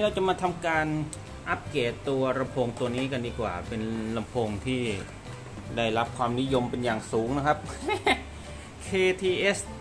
เราจะมาทำการอัปเกรดตัวลำโพงตัวนี้กันดีกว่าเป็นลำโพงที่ได้รับความนิยมเป็นอย่างสูงนะครับ KTS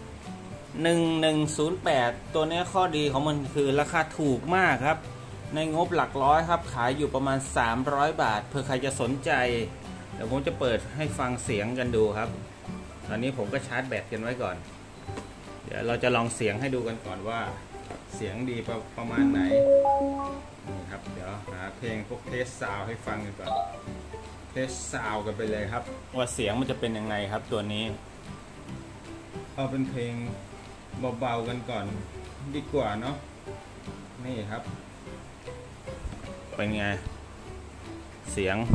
1108ตัวนี้ข้อดีของมันคือราคาถูกมากครับในงบหลักร้อยครับขายอยู่ประมาณ300 บาทเผื่อใครจะสนใจเดี๋ยวผมจะเปิดให้ฟังเสียงกันดูครับตอนนี้ผมก็ชาร์จแบตกันไว้ก่อนเดี๋ยวเราจะลองเสียงให้ดูกันก่อนว่าเสียงดีประมาณไหนนี่ครับเดี๋ยวหาเพลงพวกเทสซาวให้ฟังกันก่อนเทสซาวกันไปเลยครับว่าเสียงมันจะเป็นยังไงครับตัวนี้เอาเป็นเพลงเบาๆกันก่อนดีกว่าเนาะนี่ครับเป็นไงเสียง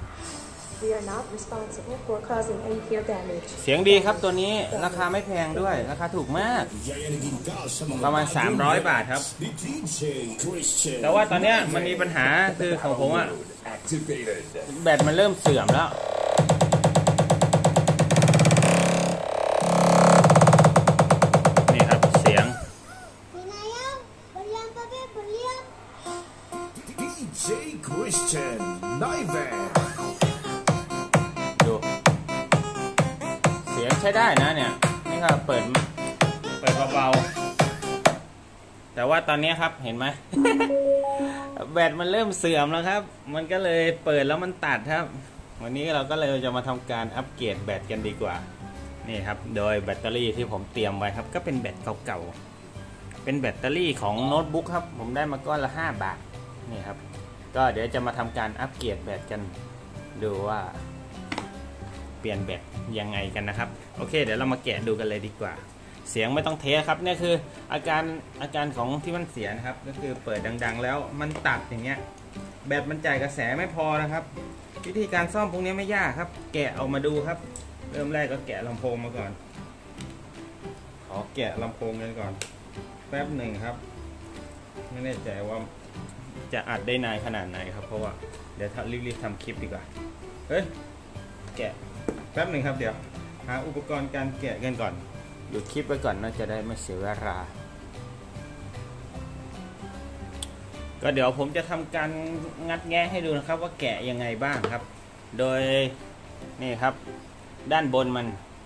เสียงดีครับตัวนี้ราคาไม่แพงด้วยราคาถูกมากประมาณ300 บาทครับแต่ว่าตอนนี้มันมีปัญหาคือของผมอะแบตมันเริ่มเสื่อมแล้วนี่ครับเสียงดูเสียงใช้ได้นะเนี่ยนี่ก็เปิดเบาๆแต่ว่าตอนนี้ครับเห็นไหม แบตมันเริ่มเสื่อมแล้วครับมันก็เลยเปิดแล้วมันตัดครับวันนี้เราก็เลยจะมาทำการอัปเกรดแบตกันดีกว่านี่ครับโดยแบตเตอรี่ที่ผมเตรียมไว้ครับก็เป็นแบตเก่าๆเป็นแบตเตอรี่ของโน้ตบุ๊กครับผมได้มาก้อนละ5 บาทนี่ครับก็เดี๋ยวจะมาทำการอัปเกรดแบตกันดูว่าเปลี่ยนแบตยังไงกันนะครับโอเคเดี๋ยวเรามาแกะดูกันเลยดีกว่าเสียงไม่ต้องเทสครับนี่คืออาการของที่มันเสียนะครับก็คือเปิดดังๆแล้วมันตัดอย่างเงี้ยแบตมันจ่ายกระแสไม่พอนะครับวิธีการซ่อมพวกนี้ไม่ยากครับแกะออกมาดูครับเริ่มแรกก็แกะลำโพงมาก่อนขอแกะลำโพงกันก่อนแป๊บหนึ่งครับไม่แน่ใจว่าจะอัดได้นานขนาดไหนครับเพราะว่าเดี๋ยวรีบๆทำคลิปดีกว่าเฮ้ยแกะแป๊บหนึ่งครับเดี๋ยวหาอุปกรณ์การแกะกันก่อนหยุดคลิปไว้ก่อนน่าจะได้ไม่เสียเวลาก็เดี๋ยวผมจะทำการงัดแงะให้ดูนะครับว่าแกะยังไงบ้างครับโดยนี่ครับด้านบน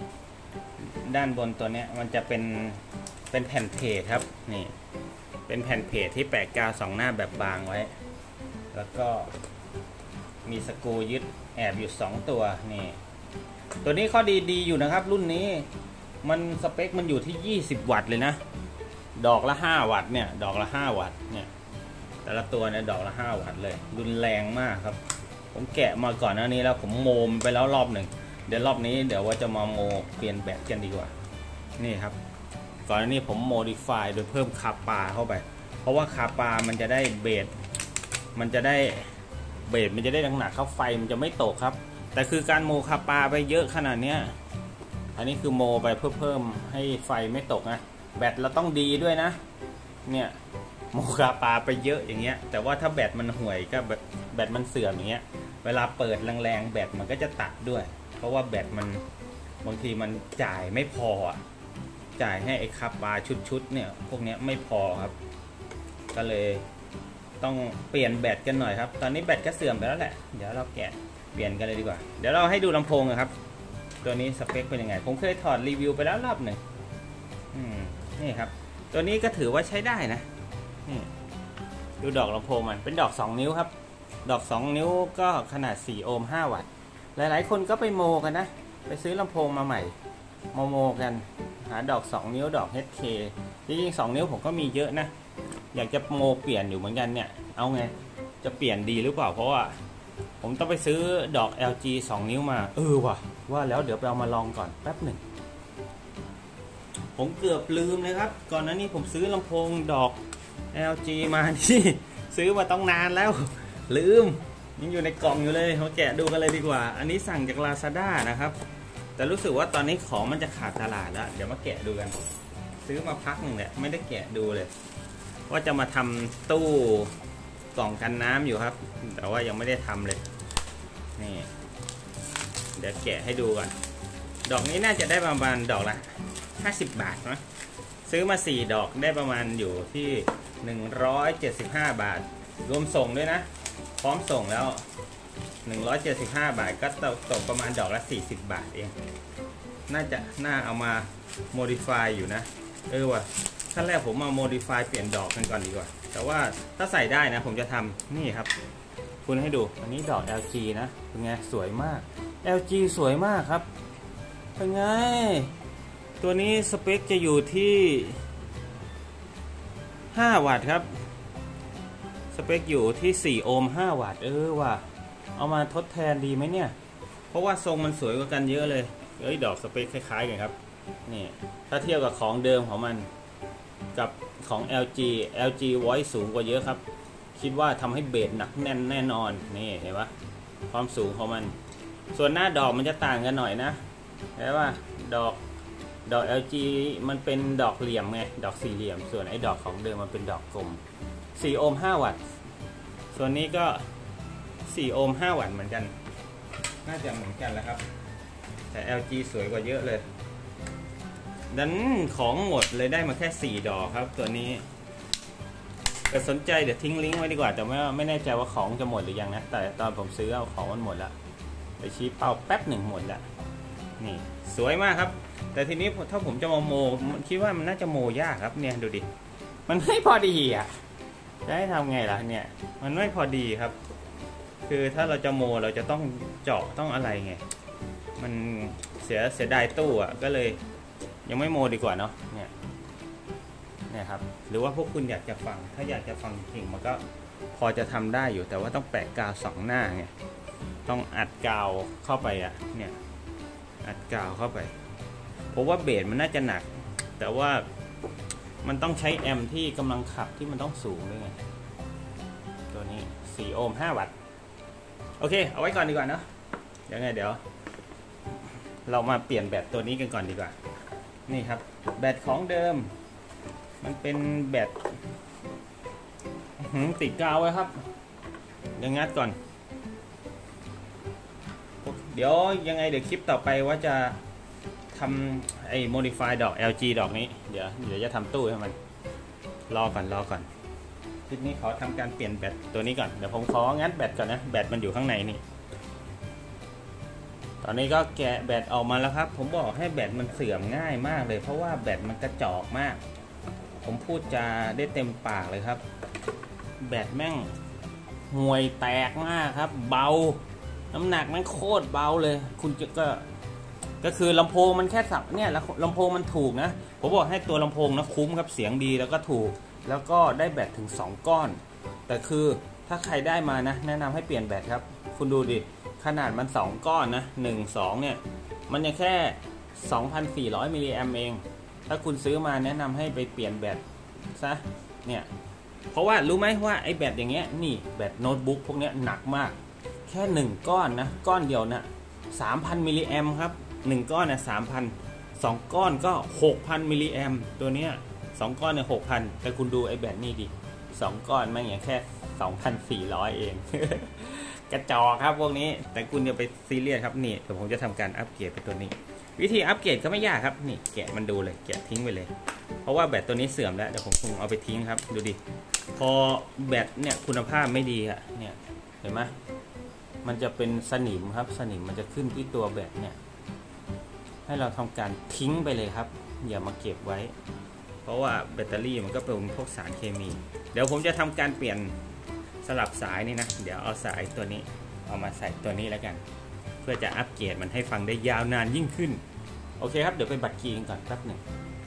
ตัวนี้มันจะเป็นแผ่นเพจครับนี่เป็นแผ่นเพจที่แปะกาว2 หน้าแบบบางไว้แล้วก็มีสกรูยึดแอบอยู่2 ตัวนี่ตัวนี้ข้อดีอยู่นะครับรุ่นนี้มันสเปคมันอยู่ที่20 วัตต์เลยนะดอกละ5 วัตต์เนี่ยดอกละ5 วัตต์เนี่ยแต่ละตัวเนี่ยดอกละ5 วัตต์เลยรุนแรงมากครับผมแกะมาก่อนหน้านี้แล้วผมโมไปแล้วรอบหนึ่งเดี๋ยวรอบนี้เดี๋ยวว่าจะมาโมเปลี่ยนแบตกันดีกว่านี่ครับก่อนหน้านี้ผมโมดิฟายโดยเพิ่มคาปาเข้าไปเพราะว่าคาปามันจะได้เบสมันจะได้หนักๆเข้าไฟมันจะไม่ตกครับแต่คือการโมคาปาไปเยอะขนาดเนี้ยอันนี้คือโมไปเพื่อเพิ่มให้ไฟไม่ตกนะแบตเราต้องดีด้วยนะเนี่ยโมคาปาไปเยอะอย่างเงี้ยแต่ว่าถ้าแบตมันห่วยก็แบตมันเสื่อมอย่างเงี้ยเวลาเปิดแรงๆแบตมันก็จะตัดด้วยเพราะว่าแบตมันบางทีมันจ่ายไม่พอจ่ายให้ไอ้คาปาชุดเนี่ยพวกเนี้ยไม่พอครับก็เลยต้องเปลี่ยนแบตกันหน่อยครับตอนนี้แบตก็เสื่อมไปแล้วแหละเดี๋ยวเราแกะเปลี่ยนกันเลยดีกว่าเดี๋ยวเราให้ดูลำโพงครับตัวนี้สเปคเป็นยังไงผมเคยถอดรีวิวไปแล้วรอบหนึ่งนี่ครับตัวนี้ก็ถือว่าใช้ได้นะนี่ดูดอกลำโพงมันเป็นดอก2 นิ้วครับดอก2 นิ้วก็ขนาด4 โอห์ม 5 วัตต์หลายๆคนก็ไปโมกันนะไปซื้อลำโพงมาใหม่โมกันหาดอก2 นิ้วดอก HK จริงๆ2 นิ้วผมก็มีเยอะนะอยากจะโมเปลี่ยนอยู่เหมือนกันเนี่ยเอาไงจะเปลี่ยนดีหรือเปล่าเพราะว่าผมต้องไปซื้อดอก LG 2 นิ้วมาว่าแล้วเดี๋ยวไปเอามาลองก่อนแป๊บหนึ่งผมเกือบลืมเลยครับก่อนหน้านี้ผมซื้อลำโพงดอก LG มาที่ซื้อมาต้องนานแล้วลืมยังอยู่ในกล่องอยู่เลยมาแกะดูกันเลยดีกว่าอันนี้สั่งจาก Lazada นะครับแต่รู้สึกว่าตอนนี้ของมันจะขาดตลาดแล้วเดี๋ยวมาแกะดูกันซื้อมาพักหนึ่งแหละไม่ได้แกะดูเลยว่าจะมาทำตู้กล่องกันน้ำอยู่ครับแต่ว่ายังไม่ได้ทำเลยนี่เดี๋ยวแกะให้ดูก่อนดอกนี้น่าจะได้ประมาณดอกละ50 บาทนะซื้อมา4 ดอกได้ประมาณอยู่ที่175 บาทรวมส่งด้วยนะพร้อมส่งแล้ว175 บาทก็ตกประมาณดอกละ40 บาทเองน่าเอามา modify อยู่นะว่ะขั้นแรกผมมา modify เปลี่ยนดอกกันก่อนดีกว่าแต่ว่าถ้าใส่ได้นะผมจะทำนี่ครับคุณให้ดูอันนี้ดอก LG นะเป็นไงสวยมาก LG สวยมากครับเป็นไงตัวนี้สเปคจะอยู่ที่5 วัตต์ครับสเปคอยู่ที่4 โอห์ม 5 วัตต์ว่ะเอามาทดแทนดีไหมเนี่ยเพราะว่าทรงมันสวยกว่ากันเยอะเลยดอกสเปคคล้ายๆกันครับนี่ถ้าเทียบกับของเดิมของมันกับของ LG voice สูงกว่าเยอะครับคิดว่าทำให้เบสหนักแน่นแน่นอนนี่เห็นปะความสูงของมันส่วนหน้าดอกมันจะต่างกันหน่อยนะเห็นปะดอก LG มันเป็นดอกเหลี่ยมไงดอกสี่เหลี่ยมส่วนไอ้ดอกของเดิมมันเป็นดอกกลม4 โอห์ม 5 วัตต์ส่วนนี้ก็4 โอห์ม 5 วัตต์เหมือนกันน่าจะเหมือนกันแหละครับแต่ LG สวยกว่าเยอะเลยดันของหมดเลยได้มาแค่4 ดอกครับตัวนี้แต่สนใจเดี๋ยวทิ้งลิงก์ไว้ดีกว่าแต่ไม่แน่ใจว่าของจะหมดหรือยังนะแต่ตอนผมซื้อเอาของมันหมดแล้วไปชี้เป้าแป๊บหนึ่งหมดแล้วนี่สวยมากครับแต่ทีนี้ถ้าผมจะมาโมคิดว่ามันน่าจะโมยากครับเนี่ยดูดิมันไม่พอดีอ่ะจะให้ทำไงล่ะเนี่ยมันไม่พอดีครับคือถ้าเราจะโมเราจะต้องเจาะต้องอะไรไงมันเสียดายตู้อ่ะก็เลยยังไม่โมดีกว่าเนาะเนี่ยครับหรือว่าพวกคุณอยากจะฟังถ้าอยากจะฟังจริงมันก็พอจะทำได้อยู่แต่ว่าต้องแปะกาว2 หน้าไงต้องอัดกาวเข้าไปอ่ะเนี่ยอัดกาวเข้าไปเพราะว่าเบสมันน่าจะหนักแต่ว่ามันต้องใช้แอมป์ที่กำลังขับที่มันต้องสูงด้วยไงตัวนี้4 โอห์ม 5 วัตต์โอเคเอาไว้ก่อนดีกว่าเนาะเดี๋ยวเรามาเปลี่ยนแบตตัวนี้กันก่อนดีกว่านี่ครับแบตของเดิมมันเป็นแบตติดกาวไว้ครับเดี๋ยวงัดก่อนเดี๋ยวยังไงเดี๋ยวคลิปต่อไปว่าจะทำไอ้ modify ดอก LG ดอกนี้เดี๋ยวจะทำตู้ให้มันรอก่อนคลิปนี้ขอทำการเปลี่ยนแบตตัวนี้ก่อนเดี๋ยวผมของัดแบตก่อนนะแบตมันอยู่ข้างในนี่ตอนนี้ก็แกะแบตออกมาแล้วครับผมบอกให้แบตมันเสื่อมง่ายมากเลยเพราะว่าแบตมันกระจอกมากผมพูดจาได้เต็มปากเลยครับแบตแม่งห่วยแตกมากครับเบาน้ำหนักแม่งโคตรเบาเลยคุณก็คือลำโพงมันแค่สับเนี่ยแล้วลำโพงมันถูกนะผมบอกให้ตัวลำโพงนะคุ้มครับเสียงดีแล้วก็ถูกแล้วก็ได้แบตถึง2 ก้อนแต่คือถ้าใครได้มานะแนะนำให้เปลี่ยนแบตครับคุณดูดิขนาดมัน2 ก้อนนะ1-2เนี่ยมันยังแค่2,400 มิลลิแอมป์เองถ้าคุณซื้อมาแนะนำให้ไปเปลี่ยนแบตซะเนี่ยเพราะว่ารู้ไหมว่าไอ้แบตอย่างเงี้ยนี่แบตโน้ตบุ๊กพวกเนี้ยหนักมากแค่1 ก้อนนะก้อนเดียวนะ 3,000 มิลลิแอมป์ครับ1 ก้อนนะ 3,000 2 ก้อนก็ 6,000 มิลลิแอมป์ตัวเนี้ย2 ก้อนเนี่ย 6,000 แต่คุณดูไอ้แบตนี่ดิ2 ก้อนมันอย่างแค่ 2,400 เอง กระจอกครับพวกนี้แต่คุณอย่าไปซีเรียสครับนี่เดี๋ยวผมจะทำการอัปเกรดไปตัวนี้วิธีอัปเกรดก็ไม่ยากครับนี่แกะมันดูเลยแกะทิ้งไปเลยเพราะว่าแบตตัวนี้เสื่อมแล้วเดี๋ยวผมคงเอาไปทิ้งครับดูดิพอแบตเนี่ยคุณภาพไม่ดีอะเนี่ยเห็นไหมมันจะเป็นสนิมครับสนิมมันจะขึ้นที่ตัวแบตเนี่ยให้เราทำการทิ้งไปเลยครับอย่ามาเก็บไว้เพราะว่าแบตเตอรี่มันก็เป็นพวกสารเคมีเดี๋ยวผมจะทำการเปลี่ยนสลับสายนี่นะเดี๋ยวเอาสายตัวนี้เอามาใส่ตัวนี้แล้วกันเพื่อจะอัปเกรดมันให้ฟังได้ยาวนานยิ่งขึ้นโอเคครับเดี๋ยวไปบัตรคีย์กันก่อนแป๊บหนึ่ง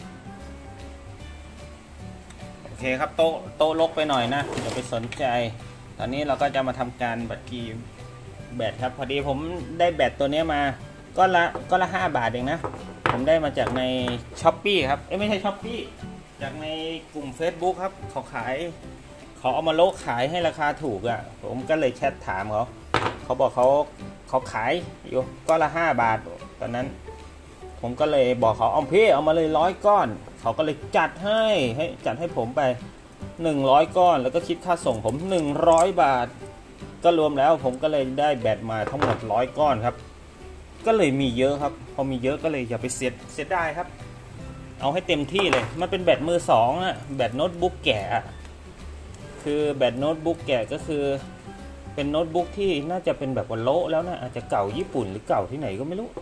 โอเคครับโต๊ะลกไปหน่อยนะอย่าไปสนใจตอนนี้เราก็จะมาทำการบัตรคีย์แบตครับพอดีผมได้แบตตัวนี้มาก็ละ5 บาทเองนะผมได้มาจากใน Shopee ครับไม่ใช่ Shopee จากในกลุ่ม Facebook ครับเขาเอามาโลกขายให้ราคาถูกอ่ะผมก็เลยแชทถามเขาบอกเขาขายอยู่ก็ละ5 บาทตอนนั้นผมก็เลยบอกเขาพี่เอามาเลย100 ก้อนเขาก็เลยจัดให้ผมไป100 ก้อนแล้วก็คิดค่าส่งผม100 บาทก็รวมแล้วผมก็เลยได้แบตมาทั้งหมด100 ก้อนครับก็เลยมีเยอะครับพอมีเยอะก็เลยอย่าไปเสียดายครับเอาให้เต็มที่เลยมันเป็นแบตมือ2อะแบตโน้ตบุ๊กแก่คือแบตโน้ตบุ๊กแกก็คือเป็นโน้ตบุ๊กที่น่าจะเป็นแบบว่าโละแล้วนะอาจจะเก่าญี่ปุ่นหรือเก่าที่ไหนก็ไม่รู้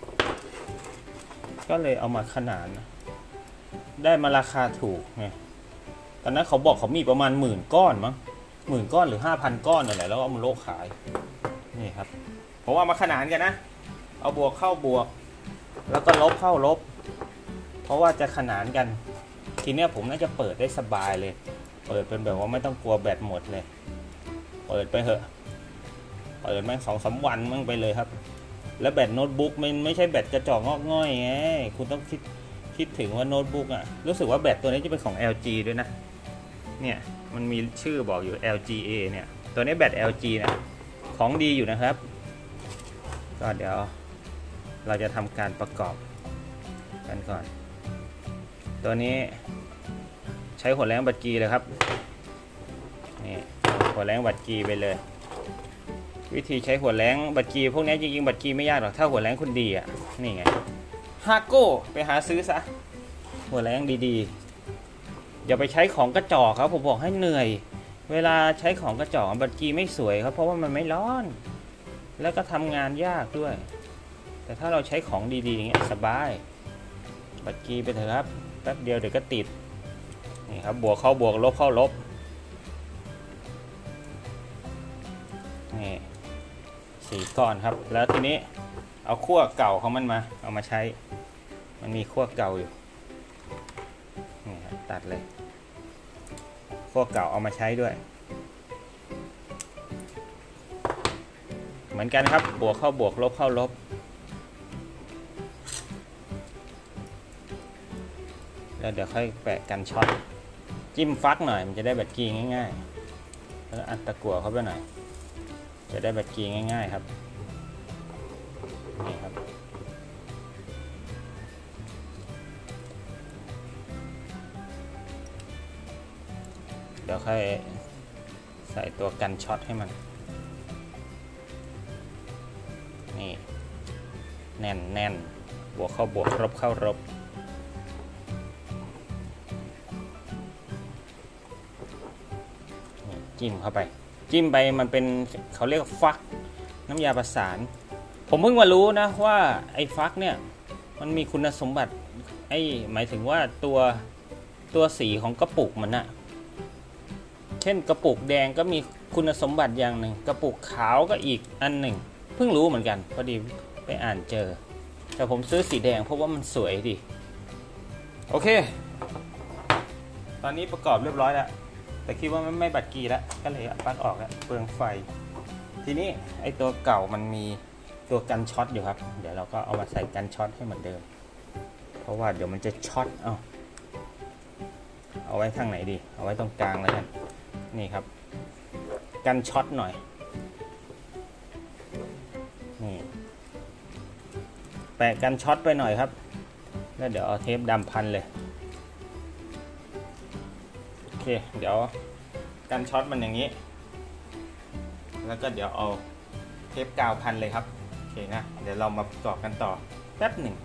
ก็เลยเอามาขนานได้มาราคาถูกไงตอนนั้นเขาบอกเขามีประมาณ10,000 ก้อนมั้ง10,000 ก้อนหรือ5,000 ก้อนอะไรแล้วเอามาโละขายนี่ครับผมเอามาขนานกันนะเอาบวกเข้าบวกแล้วก็ลบเข้าลบเพราะว่าจะขนานกันทีเนี้ยผมน่าจะเปิดได้สบายเลยเปิดเป็นแบบว่าไม่ต้องกลัวแบตหมดเลยเปิดไปเถอะเปิดแม่ง2-3 วันมั่งไปเลยครับแล้วแบตโน้ตบุ๊กมันไม่ใช่แบตกระจอกงอกง่อยไงคุณต้องคิดถึงว่าโน้ตบุ๊กอ่ะรู้สึกว่าแบตตัวนี้จะเป็นของ LG ด้วยนะเนี่ยมันมีชื่อบอกอยู่ LGA เนี่ยตัวนี้แบต LG นะของดีอยู่นะครับก็เดี๋ยวเราจะทำการประกอบกันก่อนตัวนี้ใช้หัวแรงบัตรกีเลยครับนี่หัวแรงบัตรกีไปเลยวิธีใช้หัวแรงบัตรกีพวกนี้จริงๆบัตรกีไม่ยากหรอกถ้าหัวแรงคุณดีอ่ะนี่ไงฮาโก้ไปหาซื้อซะหัวแรงดีๆอย่าไปใช้ของกระจอกครับผมบอกให้เหนื่อยเวลาใช้ของกระจอกบัตรกีไม่สวยครับเพราะว่ามันไม่ร้อนแล้วก็ทำงานยากด้วยแต่ถ้าเราใช้ของดีๆอย่างเงี้ยสบายบัตรกีไปเถอะครับแป๊บเดียวเดี๋ยวก็ติดนี่ครับบวกเข้าบวกลบเข้าลบนี่4 ก้อนครับแล้วทีนี้เอาขั้วเก่าของมันมาเอามาใช้มันมีขั้วเก่าอยู่นี่ครับตัดเลยขั้วเก่าเอามาใช้ด้วยเหมือนกันครับบวกเข้าบวกลบเข้าลบแล้วเดี๋ยวค่อยแปะกันช็อตจิ้มฟักหน่อยมันจะได้แบตกีง่ายๆแล้วอัดตะกั่วเข้าไปหน่อยจะได้แบตกีง่ายๆครับนี่ครับเดี๋ยวค่อยใส่ตัวกันช็อตให้มันนี่แน่นบวกเข้าบวกลบเข้าลบจิ้มเข้าไปจิ้มไปมันเป็นเขาเรียกฟักน้ำยาประสานผมเพิ่งมารู้นะว่าไอ้ฟักเนี่ยมันมีคุณสมบัติหมายถึงว่าตัวสีของกระปุกมันนะเช่นกระปุกแดงก็มีคุณสมบัติอย่างหนึ่งกระปุกขาวก็อีกอันหนึ่งเพิ่งรู้เหมือนกันพอดีไปอ่านเจอแต่ผมซื้อสีแดงเพราะว่ามันสวยดีโอเคตอนนี้ประกอบเรียบร้อยแล้วแต่คิดว่าไม่บัตรกีแล้วก็เลยปลั๊กออกแล้วเปลืองไฟทีนี้ไอตัวเก่ามันมีตัวกันช็อตอยู่ครับเดี๋ยวเราก็เอามาใส่กันช็อตให้เหมือนเดิมเพราะว่าเดี๋ยวมันจะช็อตเอาไว้ทางไหนดีเอาไว้ตรงกลางแล้วกันนี่ครับกันช็อตหน่อยนี่แปะกันช็อตไปหน่อยครับแล้วเดี๋ยวเอาเทปดำพันเลยโอเคเดี๋ยวกันช็อตมันอย่างนี้แล้วก็เดี๋ยวเอาเทปกาวพันเลยครับโอเคนะเดี๋ยวเรามาประกอบกันต่อแป๊บหนึ่ง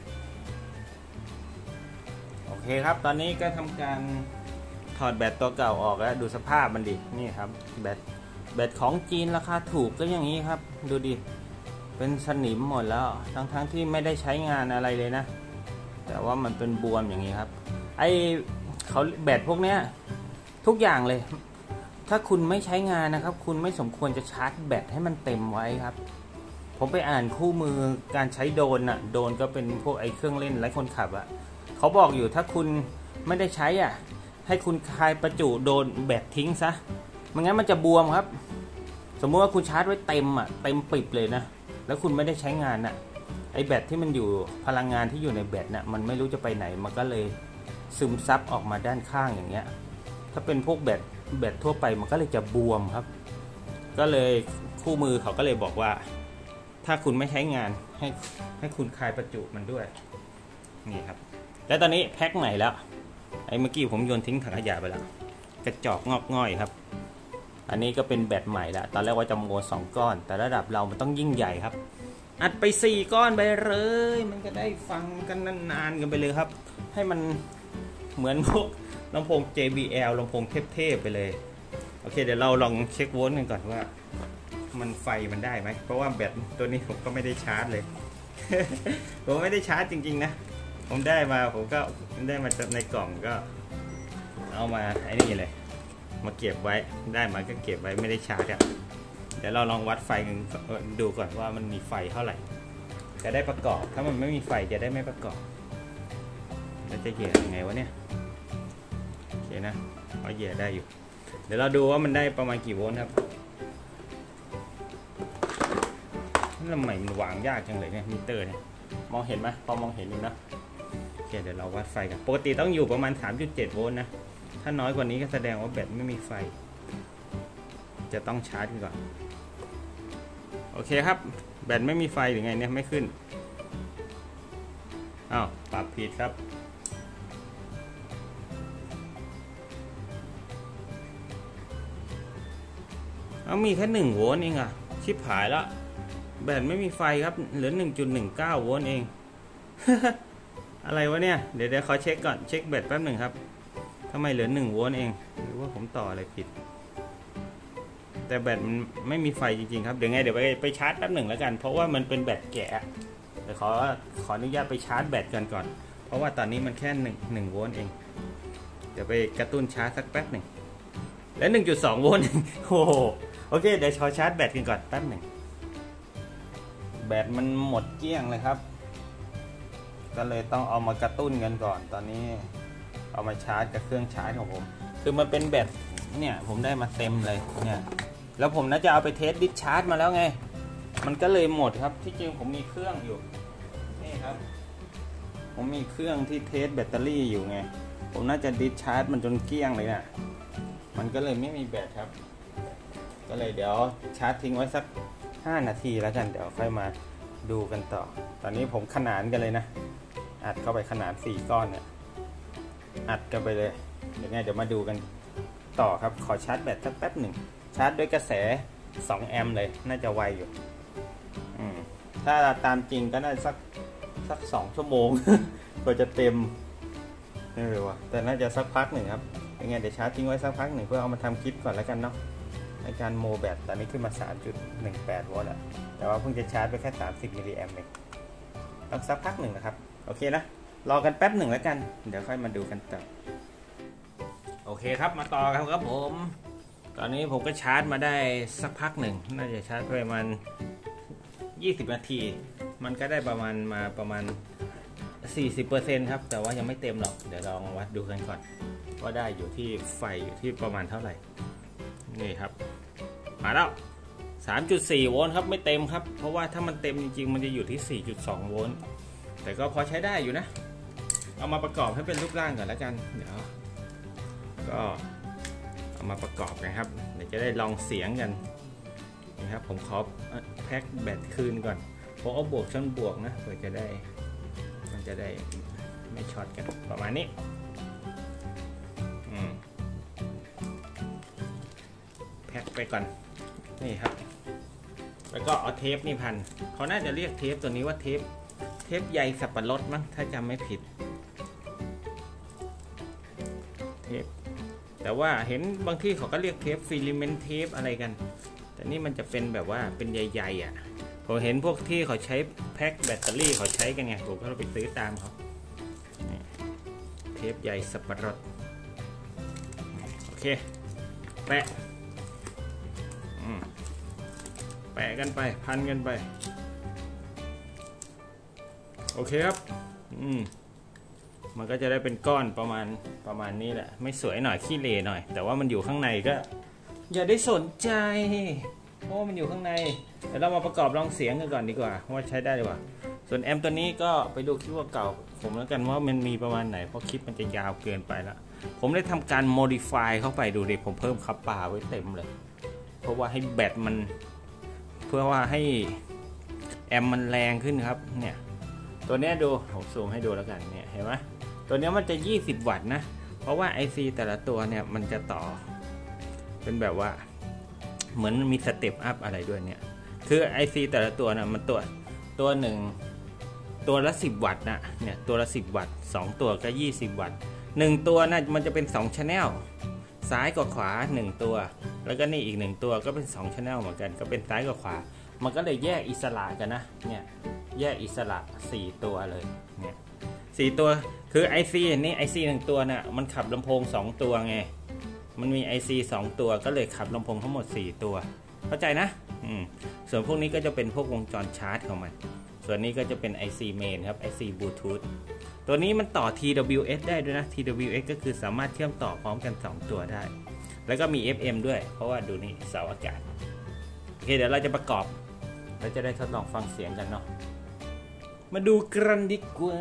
โอเคครับตอนนี้ก็ทำการถอดแบตตัวเก่าออกแล้วดูสภาพมันดินี่ครับแบตของจีนราคาถูกก็อย่างนี้ครับดูดิเป็นสนิมหมดแล้วทั้งที่ไม่ได้ใช้งานอะไรเลยนะแต่ว่ามันเป็นบวมอย่างนี้ครับเขาแบตพวกเนี้ยทุกอย่างเลยถ้าคุณไม่ใช้งานนะครับคุณไม่สมควรจะชาร์จแบตให้มันเต็มไว้ครับผมไปอ่านคู่มือการใช้โดรนโดรนก็เป็นพวกเครื่องเล่นไร้คนขับเขาบอกอยู่ถ้าคุณไม่ได้ใช้ให้คุณคลายประจุโดนแบตทิ้งซะไม่งั้นมันจะบวมครับสมมติว่าคุณชาร์จไว้เต็มเต็มปิดเลยนะแล้วคุณไม่ได้ใช้งานไอแบตที่มันอยู่พลังงานที่อยู่ในแบตมันไม่รู้จะไปไหนมันก็เลยซึมซับออกมาด้านข้างอย่างเงี้ยถ้าเป็นพวกแบตทั่วไปมันก็เลยจะบวมครับก็เลยคู่มือเขาก็เลยบอกว่าถ้าคุณไม่ใช้งานให้คุณคลายประจุมันด้วยนี่ครับและตอนนี้แพ็คใหม่แล้วเมื่อกี้ผมโยนทิ้งถังขยะไปแล้วกระจอกงอกง่อยครับอันนี้ก็เป็นแบตใหม่แล้วตอนแรกว่าจะโม2 ก้อนแต่ระดับเรามันต้องยิ่งใหญ่ครับอัดไป4 ก้อนไปเลยมันก็ได้ฟังกันนานๆกันไปเลยครับให้มันเหมือนพวกลำโพง JBL ลำโพงเทพๆไปเลยเคเดี๋ยวเราลองเช็คโวลต์กันก่อนว่ามันไฟมันได้ไหมเพราะว่าแบตตัวนี้ผมก็ไม่ได้ชาร์จเลย ผมไม่ได้ชาร์จจริงๆนะผมได้มาในกล่องก็เอามาไอ้นี่เลยมาเก็บไว้ได้มาก็เก็บไว้ไม่ได้ชาร์จครับเดี๋ยวเราลองวัดไฟกันดูก่อนว่ามันมีไฟเท่าไหร่จะได้ประกอบถ้ามันไม่มีไฟจะได้ไม่ประกอบแล้วจะเหยียดยังไงวะเนี่ยโอเคนะเอาเหยียดได้อยู่เดี๋ยวเราดูว่ามันได้ประมาณกี่โวลต์ครับทำไมมันวางยากจังเลยเนี่ยมิเตอร์เนี่ยมองเห็นไหมพอมองเห็นอยู่นะโอเคเดี๋ยวเราวัดไฟกันปกติต้องอยู่ประมาณ 3.7 โวลต์นะถ้าน้อยกว่านี้ก็แสดงว่าแบตไม่มีไฟจะต้องชาร์จก่อนโอเคครับแบตไม่มีไฟหรือไงเนี่ยไม่ขึ้นอ้าวปรับผิดครับเอามีแค่1โวลต์เองอะชิบหายแล้วแบตไม่มีไฟครับเหลือ 1.19 โวลต์เอง อะไรวะเนี่ยเดี๋ยวขอเช็คก่อนเช็คแบตแป๊บหนึ่งครับทำไมเหลือ1โวลต์เองหรือว่าผมต่ออะไรผิดแต่แบตมันไม่มีไฟจริงๆครับเดี๋ยวไงเดี๋ยวไปชาร์จแป๊บหนึ่งแล้วกันเพราะว่ามันเป็นแบตแก่เดี๋ยวขออนุญาตไปชาร์จแบตกันก่อนเพราะว่าตอนนี้มันแค่1โวลต์เองเดี๋ยวไปกระตุ้นชาร์จสักแป๊บหนึ่งและ 1.2 โวลต์โอ้โหโอเคเดี๋ยวขอชาร์จแบตกันก่อนแป๊บหนึ่งแบตมันหมดเกลี้ยงเลยครับก็เลยต้องเอามากระตุ้นกันก่อนตอนนี้เอามาชาร์จกับเครื่องชาร์จของผมคือมันเป็นแบตเนี่ยผมได้มาเต็มเลยเนี่ยแล้วผมน่าจะเอาไปเทสดิสชาร์จมาแล้วไงมันก็เลยหมดครับที่จริงผมมีเครื่องอยู่นี่ครับผมมีเครื่องที่เทสแบตเตอรี่อยู่ไงผมน่าจะดิสชาร์จมันจนเกลี้ยงเลยนะมันก็เลยไม่มีแบตครับก็เลยเดี๋ยวชาร์จทิ้งไว้สัก5 นาทีแล้วกันเดี๋ยวค่อยมาดูกันต่อตอนนี้ผมขนานกันเลยนะอัดเข้าไปขนาน4 ก้อนเนี่ยอัดกันไปเลยเดี๋ยวมาดูกันต่อครับขอชาร์จแบตสักแป๊บหนึ่งชาร์จด้วยกระแส2 แอมป์เลยน่าจะไวอยู่ถ้าตามจริงก็น่าสัก2 ชั่วโมง กว่าจะเต็มไม่รู้ว่าแต่น่าจะสักพักหนึ่งครับยังไงเดี๋ยวชาร์จทิ้งไว้สักพักหนึ่งเพื่อเอามาทำคลิปก่อนแล้วกันเนาะในการโมแบตตอนนี้ขึ้นมา 3.18 โวลต์แล้วแต่ว่าเพิ่งจะชาร์จไปแค่30 มิลลิแอมป์เองต้องสักพักหนึ่งนะครับโอเคนะรอกันแป๊บหนึ่งแล้วกันเดี๋ยวค่อยมาดูกันต่อโอเคครับมาต่อกันครับผมตอนนี้ผมก็ชาร์จมาได้สักพักหนึ่งน่าจะชาร์จไปประมาณ20 นาทีมันก็ได้ประมาณ 40% ครับแต่ว่ายังไม่เต็มหรอกเดี๋ยวลองวัดดูกันก่อนว่าได้อยู่ที่ไฟอยู่ที่ประมาณเท่าไหร่นี่ครับมาแล้ว 3.4 โวลต์ครับไม่เต็มครับเพราะว่าถ้ามันเต็มจริงๆมันจะอยู่ที่ 4.2 โวลต์แต่ก็พอใช้ได้อยู่นะเอามาประกอบให้เป็นรูปร่างก่อนแล้วกันเดี๋ยวก็เอามาประกอบกันครับเดี๋ยวจะได้ลองเสียงกันนะครับผมขอแพ็คแบตคืนก่อนผมเอาบวกชนบวกนะเพื่อมันจะได้ไม่ช็อตกันประมาณนี้แพ็คไปก่อนนี่ครับแล้วก็เอาเทปนี่พันเขาน่าจะเรียกเทปตัวนี้ว่าเทปใยสับปะรดมั้งถ้าจำไม่ผิดเทปแต่ว่าเห็นบางที่เขาก็เรียกเทปฟิลาเมนต์เทปอะไรกันแต่นี่มันจะเป็นแบบว่าเป็นใยๆอ่ะผมเห็นพวกที่เขาใช้แพ็คแบตเตอรี่เขาใช้กันไงผมก็ไปซื้อตามเขาเทปใยสับปะรดโอเคแปะกันไปพันกันไปโอเคครับมันก็จะได้เป็นก้อนประมาณนี้แหละไม่สวยหน่อยขี้เหร่หน่อยแต่ว่ามันอยู่ข้างในก็อย่าได้สนใจเพราะมันอยู่ข้างในเดี๋ยวเรามาประกอบลองเสียงกันก่อนดีกว่าว่าใช้ได้หรือเปล่าส่วนแอมตัวนี้ก็ไปดูคลิปว่าเก่าผมแล้วกันว่ามันมีประมาณไหนเพราะคลิปมันจะยาวเกินไปแล้วผมได้ทำการ modify เข้าไปดูดิผมเพิ่มคัพป่าไว้เต็มเลยเพราะว่าให้แบตมันเพื่อว่าให้แอมมันแรงขึ้นครับเนี่ยตัวนี้ดูผมซูมให้ดูแล้วกันเนี่ยเห็นไหมตัวนี้มันจะ20 วัตต์นะเพราะว่า IC แต่ละตัวเนี่ยมันจะต่อเป็นแบบว่าเหมือนมีสเต็ปอัพอะไรด้วยเนี่ยคือ IC แต่ละตัวนะมันตัวหนึ่งตัวละ10 วัตต์นะเนี่ยตัวละ10 วัตต์2 ตัวก็20 วัตต์1 ตัวนะมันจะเป็น2 channel ซ้ายกับขวา1 ตัวแล้วก็นี่อีก1ตัวก็เป็น2 channel เหมือนกันก็เป็นซ้ายกับขวามันก็เลยแยกอิสระกันนะเนี่ยแยกอิสระ4ตัวเลยเนี่ย4ตัวคือ IC นี่ IC 1ตัวน่ะมันขับลำโพง2ตัวไงมันมี IC 2ตัวก็เลยขับลำโพงทั้งหมด4ตัวเข้าใจนะส่วนพวกนี้ก็จะเป็นพวกวงจรชาร์จของมันส่วนนี้ก็จะเป็น IC main ครับ IC Bluetooth ตัวนี้มันต่อ TWS ได้ด้วยนะ TWS ก็คือสามารถเชื่อมต่อพร้อมกัน2ตัวได้แล้วก็มี FM ด้วยเพราะว่าดูนี่เสาอากาศโอเคเดี๋ยวเราจะประกอบแล้วจะได้ทดลองฟังเสียงกันเนาะมาดูกันดีกว่า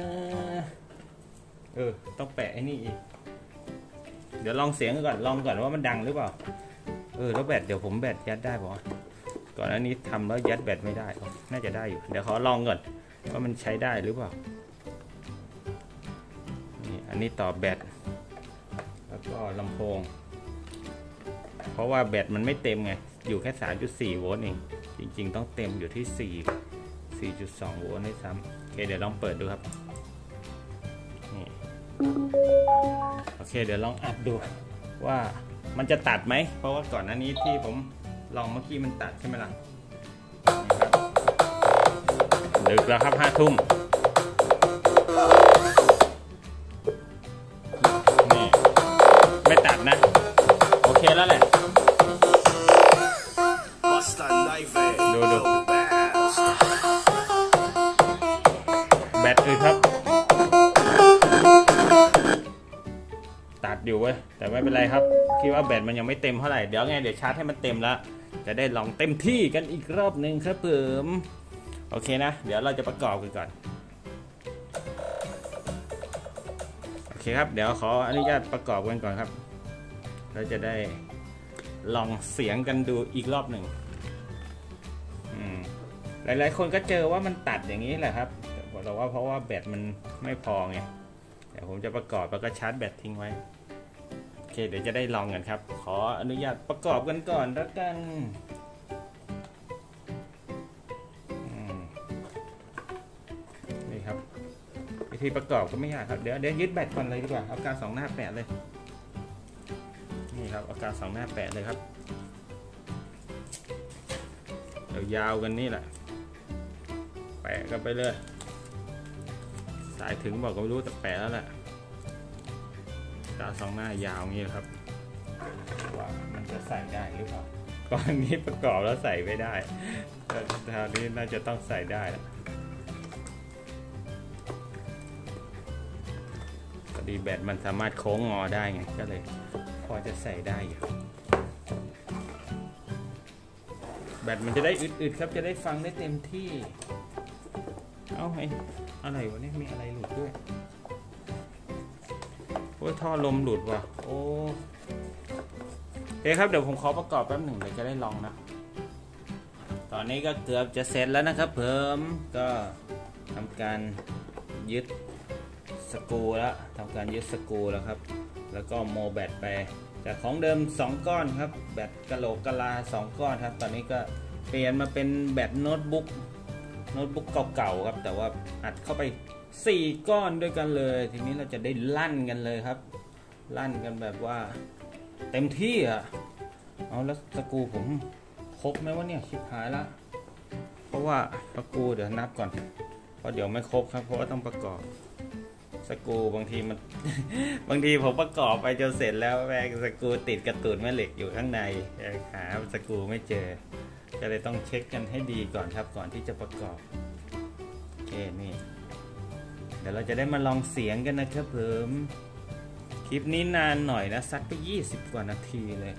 ต้องแปะไอ้นี่อีกเดี๋ยวลองเสียงก่อนลองก่อนว่ามันดังหรือเปล่าแล้วแบตเดี๋ยวผมแบตยัดได้ป่ะก่อนอันนี้ทำแล้วยัดแบตไม่ได้น่าจะได้อยู่เดี๋ยวขอลองก่อนว่ามันใช้ได้หรือเปล่านี่อันนี้ต่อแบตแล้วก็ลำโพงเพราะว่าแบตมันไม่เต็มไงอยู่แค่ 3.4 โวลต์เองจริงๆต้องเต็มอยู่ที่ 4.2 โวลต์ให้ซ้ำโอเคเดี๋ยวลองเปิดดูครับนี่โอเคเดี๋ยวลองอัดดูว่ามันจะตัดไหมเพราะว่าก่อนหน้านี้ที่ผมลองเมื่อกี้มันตัดใช่ไหมล่ะดึกแล้วครับ5 ทุ่มนี่ไม่ตัดนะโอเคแล้วแหละดูแบตครับตัดอยู่เว้ยแต่ไม่เป็นไรครับคิดว่าแบตมันยังไม่เต็มเท่าไหร่เดี๋ยวชาร์จให้มันเต็มแล้วจะได้ลองเต็มที่กันอีกรอบหนึ่งครับผมโอเคนะเดี๋ยวเราจะประกอบกันก่อนโอเคครับเดี๋ยวขออนุญาตประกอบกันก่อนครับเราจะได้ลองเสียงกันดูอีกรอบหนึ่งหลายๆคนก็เจอว่ามันตัดอย่างนี้แหละครับแต่ว่าเพราะว่าแบตมันไม่พอไงเดี๋ยวผมจะประกอบแล้วก็ชาร์จแบตทิ้งไว้โอเคเดี๋ยวจะได้ลองกันครับขออนุญาตประกอบกันก่อนแล้วกันนี่ครับวิธีประกอบก็ไม่ยากครับเดี๋ยวยึดแบตก่อนเลยดีกว่าเอากาว2 หน้าแปะเลยนี่ครับเอากาว2 หน้าแปะเลยครับยาวกันนี่แหละแปะกันไปเลยสายถึงบอกก็ไม่รู้แต่แปะแล้วแหละกาว2 หน้ายาวงี้ครับว่ามันจะใส่ได้หรือเปล่าก่อนนี้ประกอบแล้วใส่ไม่ได้แต่คราวนี้น่าจะต้องใส่ได้พอดีแบตมันสามารถโค้งงอได้ไงก็เลยพอจะใส่ได้อยู่แบตมันจะได้อึดๆครับจะได้ฟังได้เต็มที่เอาไงอะไรวะเนี่ยมีอะไรหลุดด้วยโอ้ยท่อลมหลุดว่ะโอ้โอเคครับเดี๋ยวผมขอประกอบแป๊บหนึ่งเดี๋ยวจะได้ลองนะตอนนี้ก็เกือบจะเสร็จแล้วนะครับเพิ่มก็ทำการยึดสกรูแล้วครับแล้วก็โมแบตไปจากของเดิม2 ก้อนครับแบตกะโหลกกะลา2 ก้อนครับตอนนี้ก็เปลี่ยนมาเป็นแบตโน้ตบุ๊กเก่าๆครับแต่ว่าอัดเข้าไป4 ก้อนด้วยกันเลยทีนี้เราจะได้ลั่นกันเลยครับลั่นกันแบบว่าเต็มที่อ่ะเอาแล้วสกรูผมครบไหมวะเนี่ยชิบหายละเพราะว่าสกรูเดี๋ยวนับก่อนเพราะเดี๋ยวไม่ครบครับเพราะว่าต้องประกอบสกรูบางทีผมประกอบไปจนเสร็จแล้วแม่งสกรูติดกระตุ้นแม่เหล็กอยู่ข้างในหาสกรูไม่เจอก็เลยต้องเช็คกันให้ดีก่อนครับก่อนที่จะประกอบโอเคนี่เดี๋ยวเราจะได้มาลองเสียงกันนะครับผมคลิปนี้นานหน่อยนะซัดไป20 กว่านาทีเลย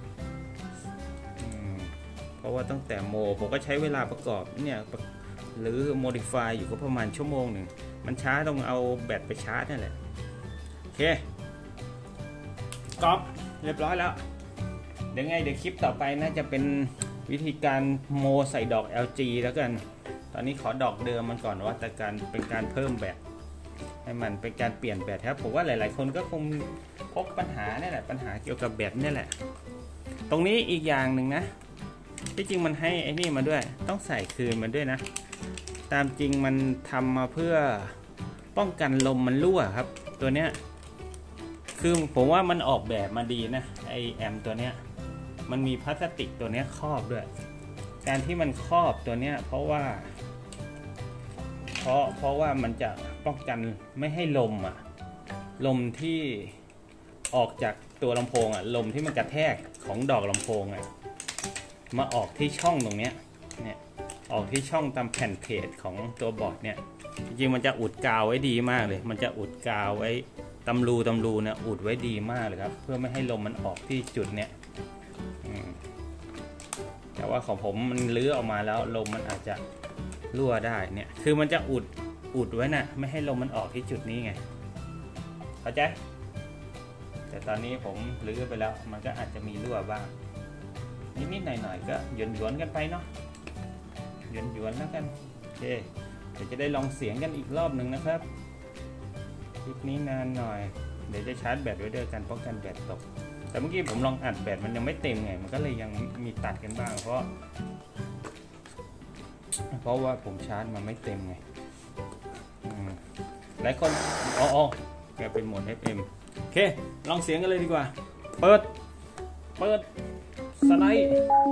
เพราะว่าตั้งแต่ผมก็ใช้เวลาประกอบเนี่ยหรือ modify อยู่ก็ประมาณ1 ชั่วโมงมันช้าต้องเอาแบตไปชาร์จนั่นแหละโอเคก๊อปเรียบร้อยแล้วเดี๋ยวคลิปต่อไปน่าจะเป็นวิธีการโมใส่ดอก LG แล้วกันตอนนี้ขอดอกเดิมมันก่อนว่าแต่เป็นการเพิ่มแบตให้มันเป็นการเปลี่ยนแบตครับผมว่าหลายๆคนก็คงพบปัญหานี่แหละปัญหาเกี่ยวกับแบตนี่แหละตรงนี้อีกอย่างหนึ่งนะที่จริงมันให้ไอ้นี่มาด้วยต้องใส่คืนมันด้วยนะตามจริงมันทำมาเพื่อป้องกันลมมันรั่วครับตัวเนี้ยคือผมว่ามันออกแบบมาดีนะไอแอมตัวเนี้ยมันมีพลาสติกตัวนี้ครอบด้วยการที่มันครอบตัวนี้เพราะว่ามันจะป้องกันไม่ให้ลมที่ออกจากตัวลำโพงลมที่มันกระแทกของดอกลำโพงมาออกที่ช่องตรงนี้เนี่ยออกที่ช่องตามแผ่นเพจของตัวบอร์ดเนี่ยจริงๆมันจะอุดกาวไว้ดีมากเลยมันจะอุดกาวไว้ตำรูเนี่ยอุดไว้ดีมากเลยครับเพื่อไม่ให้ลมมันออกที่จุดเนี้ยแต่ว่าของผมมันลื้อออกมาแล้วลมมันอาจจะรั่วได้เนี่ยคือมันจะอุดไว้นะไม่ให้ลมมันออกที่จุดนี้ไงเข้าใจแต่ตอนนี้ผมลื้อไปแล้วมันก็อาจจะมีรั่วบ้างนิดๆหน่อยๆก็หยวนๆกันไปเนาะหยวนๆแล้วกันโอเคเดี๋ยวจะได้ลองเสียงกันอีกรอบหนึ่งนะครับคลิปนี้นานหน่อยเดี๋ยวจะชาร์จแบตไว้ด้วยกันป้องกันแบตตกแต่เมื่อกี้ผมลองอัดแบตมันยังไม่เต็มไงมันก็เลยยังมีตัดกันบ้างเพราะว่าผมชาร์จมันไม่เต็มไงหลายคนแกเป็นโหมด FM โอเคลองเสียงกันเลยดีกว่าเปิดสไลด์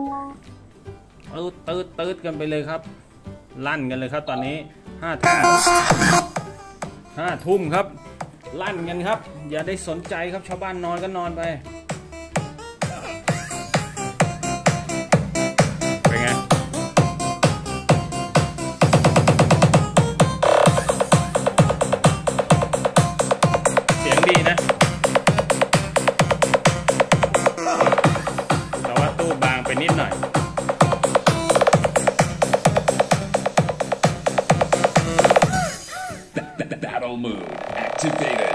ตืดกันไปเลยครับลั่นกันเลยครับตอนนี้5 ทุ่มครับลั่นกันครับอย่าได้สนใจครับชาวบ้านนอนก็นอนไปเป็นไงเสียงดีนะแต่ว่าตู้บางไปนิดหน่อย Battle mode activated.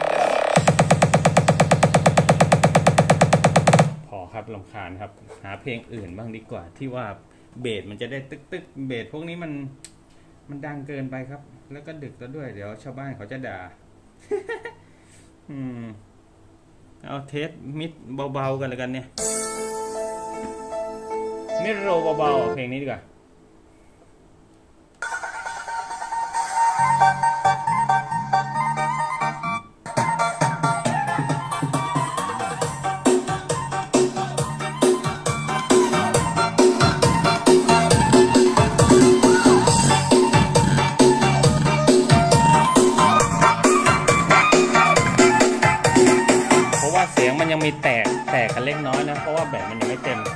พอครับรำคาญครับหาเพลงอื่นบ้างดีกว่าที่ว่าเบสมันจะได้ตึกเบสพวกนี้มันดังเกินไปครับแล้วก็ดึกแล้วด้วยเดี๋ยวชาวบ้านเขาจะด่า เอาเทสมิดเบาๆกันเลยกันเนี่ยมิดโรเบาๆเพลงนี้ดีกว่าเสียงมันยังมีแตกกันเล็กน้อยนะเพราะว่าแบตมันยังไม่เต็ม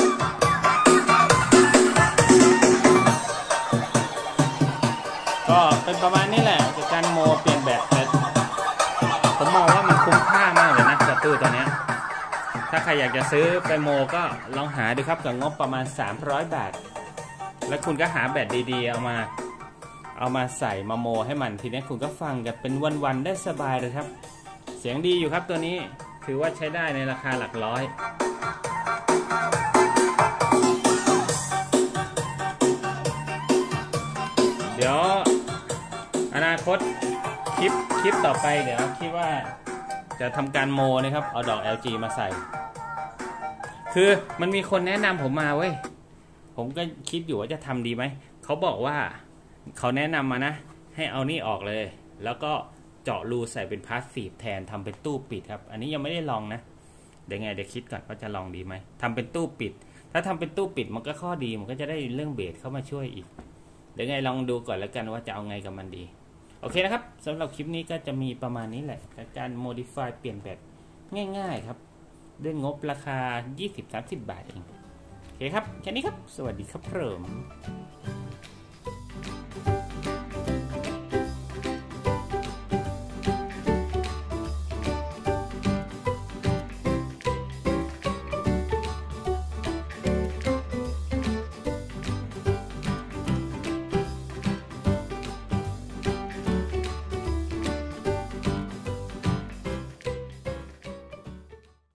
ก็เป็นประมาณนี้แหละจากการโมเปลี่ยนแบตแต่ผมมองว่ามันคุ้มค่ามากเลยนะกับตู้ตัวนี้ถ้าใครอยากจะซื้อไปโมก็ลองหาดูครับกับงบประมาณ300 บาทแล้วคุณก็หาแบตดีๆเอามาใส่มาโมให้มันทีนี้คุณก็ฟังกันเป็นวันๆได้สบายเลยครับเสียงดีอยู่ครับตัวนี้ถือว่าใช้ได้ในราคาหลักร้อยเดี๋ยวอนาคตคลิปต่อไปเดี๋ยวคิดว่าจะทำการโมนะครับเอาดอก LG มาใส่คือมันมีคนแนะนำผมมาเว้ยผมก็คิดอยู่ว่าจะทำดีไหมเขาบอกว่าเขาแนะนำมานะให้เอานี่ออกเลยแล้วก็เจาะรูใส่เป็นพาสซีฟแทนทำเป็นตู้ปิดครับอันนี้ยังไม่ได้ลองนะเดี๋ยวคิดก่อนว่าจะลองดีไหมทำเป็นตู้ปิดถ้าทำเป็นตู้ปิดมันก็ข้อดีมันก็จะได้เรื่องเบสเข้ามาช่วยอีกเดี๋ยวลองดูก่อนแล้วกันว่าจะเอาไงกับมันดีโอเคนะครับสำหรับคลิปนี้ก็จะมีประมาณนี้แหละการ modify เปลี่ยนแบตง่ายๆครับด้วยงบราคา 20-30 บาทเองโอเคครับแค่นี้ครับสวัสดีครับผม